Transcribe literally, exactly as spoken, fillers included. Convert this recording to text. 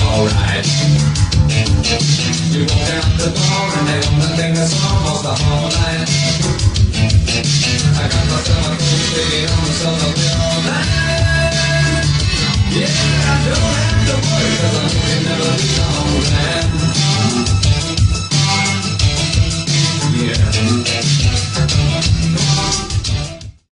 alright. You walk out the door and they wanna sing a song off the whole night. I got myself a